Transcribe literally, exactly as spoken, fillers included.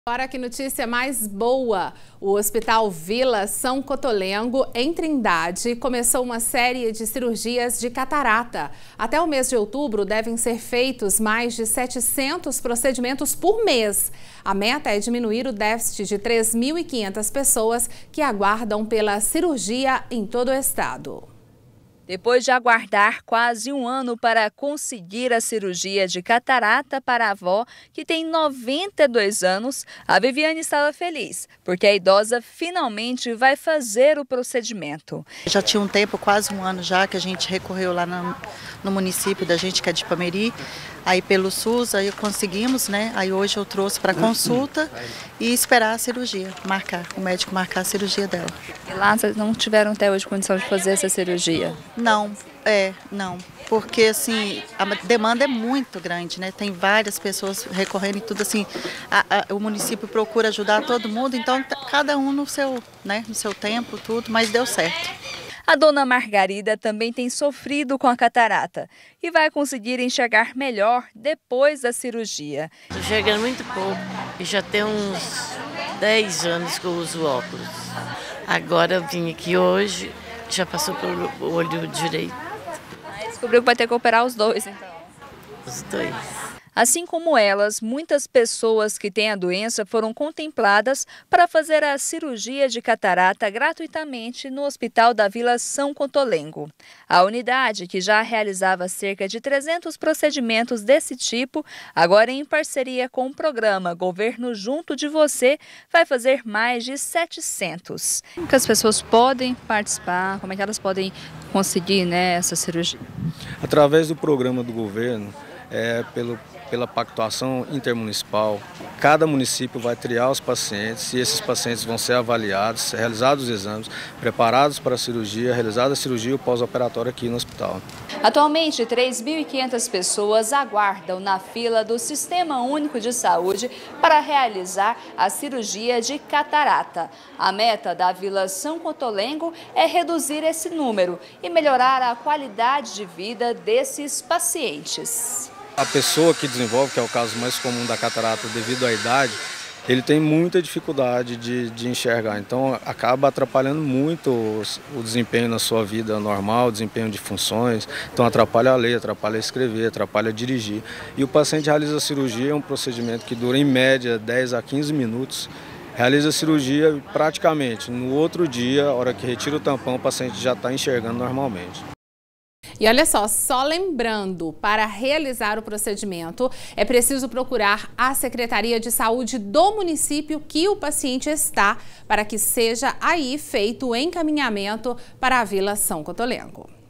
Agora que notícia mais boa, o Hospital Vila São Cotolengo, em Trindade, começou uma série de cirurgias de catarata. Até o mês de outubro devem ser feitos mais de setecentos procedimentos por mês. A meta é diminuir o déficit de três mil e quinhentas pessoas que aguardam pela cirurgia em todo o estado. Depois de aguardar quase um ano para conseguir a cirurgia de catarata para a avó, que tem noventa e dois anos, a Viviane estava feliz, porque a idosa finalmente vai fazer o procedimento. Já tinha um tempo, quase um ano já, que a gente recorreu lá no, no município da gente, que é de Ipameri, aí pelo SUS, aí conseguimos, né? Aí hoje eu trouxe para consulta e esperar a cirurgia, marcar, o médico marcar a cirurgia dela. E lá vocês não tiveram até hoje condição de fazer essa cirurgia? Não, é, não, porque assim, a demanda é muito grande, né? Tem várias pessoas recorrendo e tudo assim, a, a, o município procura ajudar todo mundo, então cada um no seu, né, no seu tempo, tudo, mas deu certo. A dona Margarida também tem sofrido com a catarata e vai conseguir enxergar melhor depois da cirurgia. Estou enxergando muito pouco e já tem uns dez anos que eu uso óculos. Agora eu vim aqui hoje, já passou pelo olho direito. Aí descobriu que vai ter que operar os dois, então? Os dois. Assim como elas, muitas pessoas que têm a doença foram contempladas para fazer a cirurgia de catarata gratuitamente no Hospital da Vila São Cotolengo. A unidade, que já realizava cerca de trezentos procedimentos desse tipo, agora em parceria com o programa Governo Junto de Você, vai fazer mais de setecentos. Como que as pessoas podem participar? Como é que elas podem conseguir, né, essa cirurgia? Através do programa do governo, é, pelo pela pactuação intermunicipal, cada município vai triar os pacientes e esses pacientes vão ser avaliados, realizados os exames, preparados para a cirurgia, realizada a cirurgia e o pós-operatório aqui no hospital. Atualmente, três mil e quinhentas pessoas aguardam na fila do Sistema Único de Saúde para realizar a cirurgia de catarata. A meta da Vila São Cotolengo é reduzir esse número e melhorar a qualidade de vida desses pacientes. A pessoa que desenvolve, que é o caso mais comum da catarata devido à idade, ele tem muita dificuldade de, de enxergar, então acaba atrapalhando muito o, o desempenho na sua vida normal, o desempenho de funções, então atrapalha a ler, atrapalha a escrever, atrapalha a dirigir. E o paciente realiza a cirurgia, é um procedimento que dura em média dez a quinze minutos, realiza a cirurgia e praticamente no outro dia, a hora que retira o tampão, o paciente já está enxergando normalmente. E olha só, só lembrando, para realizar o procedimento é preciso procurar a Secretaria de Saúde do município que o paciente está, para que seja aí feito o encaminhamento para a Vila São Cotolengo.